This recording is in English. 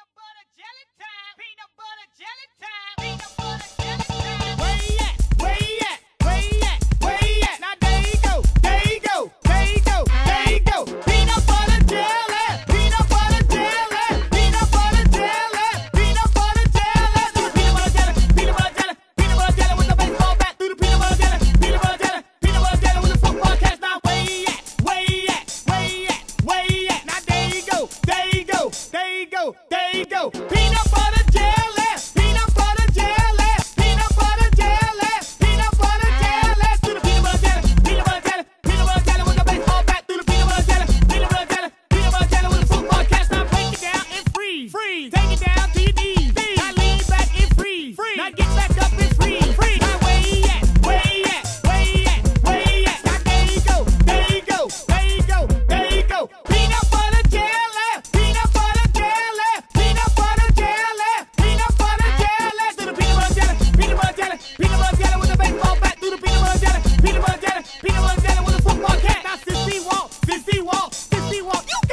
Peanut butter jelly time. Peanut butter jelly time. Peanut butter jelly time. Where you at? Where you at? Where you at? Where you at? Now there you go. There you go. There you go. There you go. Peanut butter jelly. Peanut butter jelly. Peanut butter jelly. Peanut butter jelly. Do the peanut butter jelly. Peanut butter jelly. Peanut butter jelly with the baseball bat. Do the peanut butter jelly. Peanut butter jelly. Peanut butter jelly with the football catch. Now where you at? Where you at? Where you at? Where you at? Now there you go. There you go. There you go. There you go. Peanut butter jelly. Peanut butter jelly. Peanut butter jelly. Peanut butter jelly. Do the peanut butter jelly. Peanut butter jelly. Peanut butter jelly with the baseball bat. Do the peanut butter jelly. Peanut butter jelly. Peanut butter jelly with the football catch. Now break it down and freeze. Freeze. Take it down to your knees. Now lean back and freeze. Freeze. Now get back up and freeze. Freeze. Now where you at? Where you at? Where you at? Where you at? Now there you go. There you go. There you go. There you go. Peanut butter jelly. Peanut butter jelly. Peanut butter jelly. Peanut butter jelly. Do the peanut butter jelly. Peanut butter jelly. Peanut butter jelly with the baseball bat. Do the peanut butter jelly. Peanut butter jelly. Peanut butter jelly with the football cat. Now sissy walk. Sissy walk. Sissy walk. You